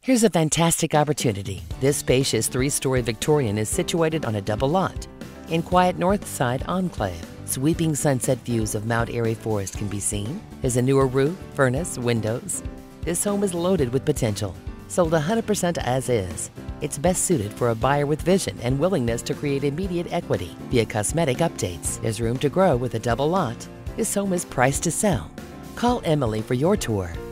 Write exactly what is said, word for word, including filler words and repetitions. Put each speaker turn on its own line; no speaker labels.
Here's a fantastic opportunity. This spacious three-story Victorian is situated on a double lot in quiet Northside enclave. Sweeping sunset views of Mount Airy Forest can be seen. There's a newer roof, furnace, windows. This home is loaded with potential. Sold one hundred percent as is. It's best suited for a buyer with vision and willingness to create immediate equity via cosmetic updates. There's room to grow with a double lot. This home is priced to sell. Call Emily for your tour.